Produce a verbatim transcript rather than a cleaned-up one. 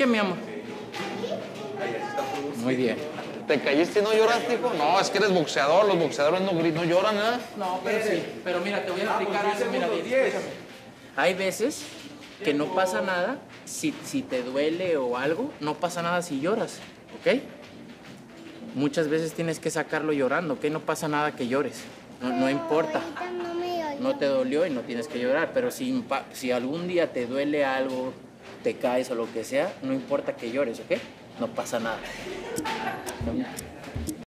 qué, mi amor? Muy bien. ¿Te caíste y no lloraste, hijo? No, es que eres boxeador. Los boxeadores no, no lloran, ¿eh? No, pero sí. Pero mira, te voy a explicar algo. Mira, escúchame. Hay veces que no pasa nada si, si te duele o algo. No pasa nada si lloras, ¿ok? Muchas veces tienes que sacarlo llorando, ¿ok? No pasa nada que llores. No, no importa. No te dolió y no tienes que llorar. Pero si, si algún día te duele algo, te caes o lo que sea, no importa que llores, ¿ok? No pasa nada. No.